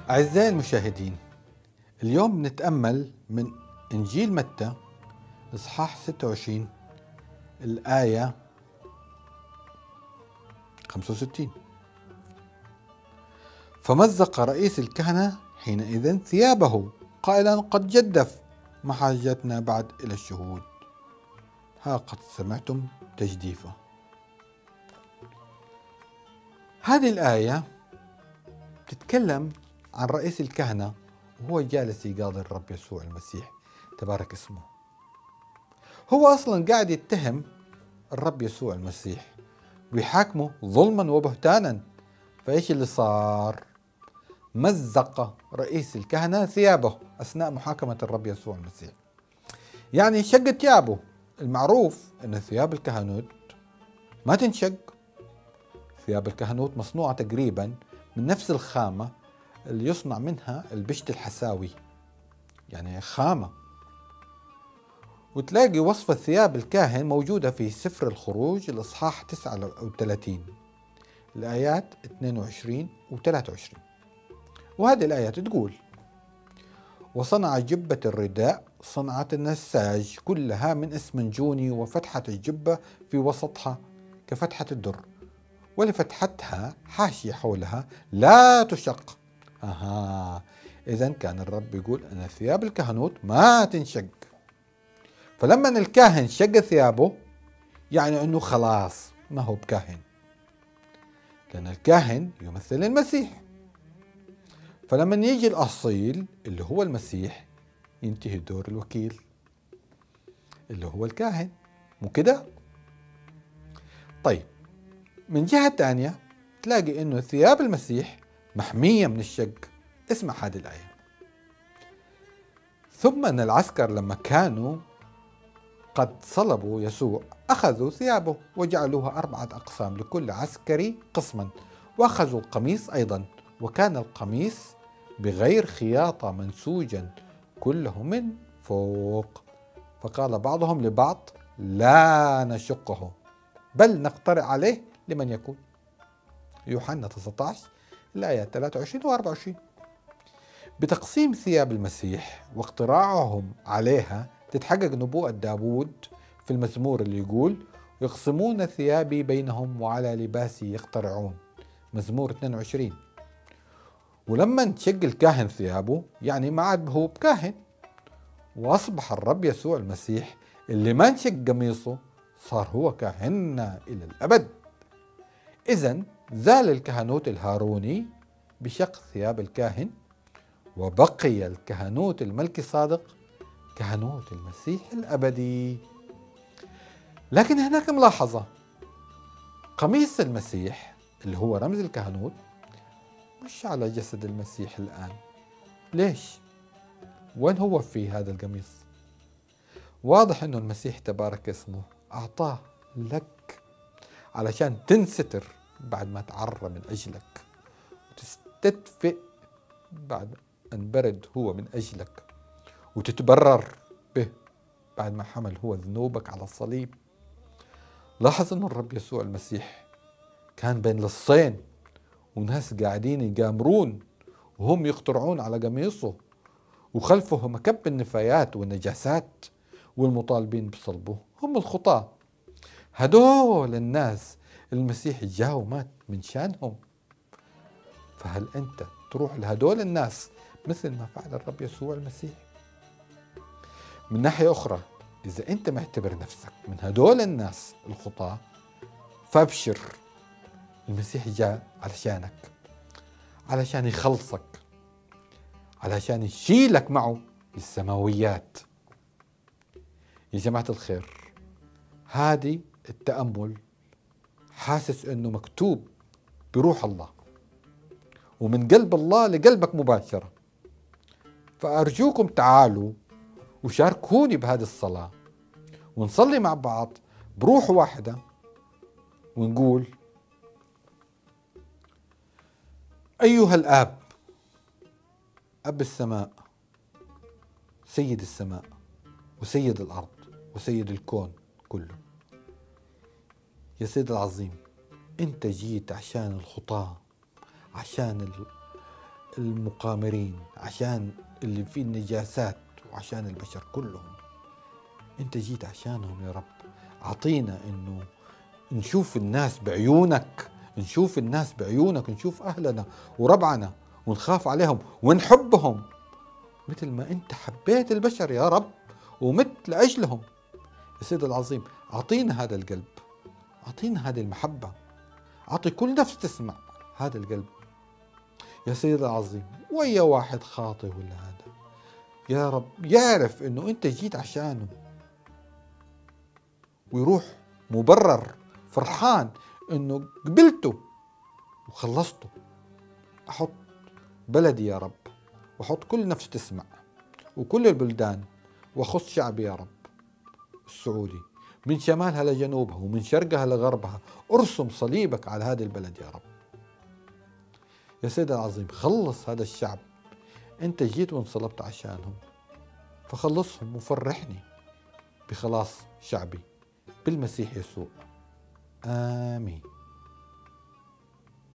أعزائي المشاهدين، اليوم نتأمل من إنجيل متى إصحاح 26 الآية 65. فمزق رئيس الكهنة حينئذ ثيابه قائلا: قد جدف، ما حاجتنا بعد إلى الشهود، ها قد سمعتم تجديفه. هذه الآية تتكلم عن رئيس الكهنة وهو جالس يقاضي الرب يسوع المسيح تبارك اسمه. هو أصلا قاعد يتهم الرب يسوع المسيح ويحاكمه ظلما وبهتانا. فإيش اللي صار؟ مزق رئيس الكهنة ثيابه أثناء محاكمة الرب يسوع المسيح، يعني شق ثيابه. المعروف أن ثياب الكهنوت ما تنشق. ثياب الكهنوت مصنوعة تقريبا من نفس الخامة اللي يصنع منها البشت الحساوي، يعني خامة. وتلاقي وصف ثياب الكاهن موجودة في سفر الخروج الإصحاح 39 الآيات 22 و 23. وهذه الآيات تقول: وصنع جبة الرداء صنعة النساج كلها من اسمنجوني، وفتحة الجبة في وسطها كفتحة الدر، ولفتحتها حاشية حولها لا تشق. إذن كان الرب يقول أن ثياب الكهنوت ما تنشق. فلما الكاهن شق ثيابه يعني أنه خلاص ما هو بكاهن، لأن الكاهن يمثل المسيح. فلما يجي الأصيل اللي هو المسيح ينتهي دور الوكيل اللي هو الكاهن، مو كده؟ طيب، من جهة تانية تلاقي أنه ثياب المسيح محمية من الشق. اسمع هذه الآية: ثم أن العسكر لما كانوا قد صلبوا يسوع أخذوا ثيابه وجعلوها 4 أقسام لكل عسكري قسما، وأخذوا القميص أيضا، وكان القميص بغير خياطة منسوجا كله من فوق. فقال بعضهم لبعض: لا نشقه بل نقترع عليه لمن يكون. يوحنا 19 الآيات 23 و 24. بتقسيم ثياب المسيح واقتراعهم عليها تتحقق نبوءة داود في المزمور اللي يقول: يقسمون ثيابي بينهم وعلى لباسي يقترعون، مزمور 22. ولما انشق الكاهن ثيابه يعني ما عاد هو بكاهن، وأصبح الرب يسوع المسيح اللي ما انشق قميصه صار هو كاهننا إلى الأبد. إذن زال الكهنوت الهاروني بشق ثياب الكاهن، وبقي الكهنوت الملكي صادق كهنوت المسيح الأبدي. لكن هناك ملاحظة: قميص المسيح اللي هو رمز الكهنوت مش على جسد المسيح الآن. ليش؟ وين هو في هذا القميص؟ واضح أنه المسيح تبارك اسمه أعطاه لك علشان تنستر بعد ما تعرى من أجلك، وتستدفئ بعد أن برد هو من أجلك، وتتبرر به بعد ما حمل هو ذنوبك على الصليب. لاحظ أن الرب يسوع المسيح كان بين لصين، وناس قاعدين يقامرون وهم يقترعون على قميصه، وخلفه مكب النفايات والنجاسات، والمطالبين بصلبه هم الخطاة. هدول الناس المسيح جاء ومات من شانهم. فهل أنت تروح لهدول الناس مثل ما فعل الرب يسوع المسيح؟ من ناحية أخرى، إذا أنت معتبر نفسك من هدول الناس الخطاة فابشر، المسيح جاء علشانك، علشان يخلصك، علشان يشيلك معه للسماويات. يا جماعة الخير، هذه التأمل حاسس أنه مكتوب بروح الله ومن قلب الله لقلبك مباشرة. فأرجوكم تعالوا وشاركوني بهذه الصلاة، ونصلي مع بعض بروح واحدة، ونقول: أيها الآب، أب السماء، سيد السماء وسيد الأرض وسيد الكون كله، يا سيد العظيم، أنت جيت عشان الخطاة، عشان المقامرين، عشان اللي فيه النجاسات، وعشان البشر كلهم. أنت جيت عشانهم يا رب. أعطينا إنه نشوف الناس بعيونك، نشوف الناس بعيونك، نشوف أهلنا وربعنا ونخاف عليهم ونحبهم مثل ما أنت حبيت البشر يا رب ومت لأجلهم. يا سيد العظيم، أعطينا هذا القلب، أعطينا هذه المحبة، أعطي كل نفس تسمع هذا القلب يا سيد العظيم. ويا واحد خاطئ ولا هذا يا رب يعرف إنه أنت جيت عشانه، ويروح مبرر فرحان إنه قبلته وخلصته. أحط بلدي يا رب، وأحط كل نفس تسمع وكل البلدان، وأخص شعبي يا رب السعودي من شمالها لجنوبها ومن شرقها لغربها. ارسم صليبك على هذه البلد يا رب. يا سيد العظيم، خلص هذا الشعب، أنت جيت وانصلبت عشانهم، فخلصهم وفرحني بخلاص شعبي بالمسيح يسوع. آمين.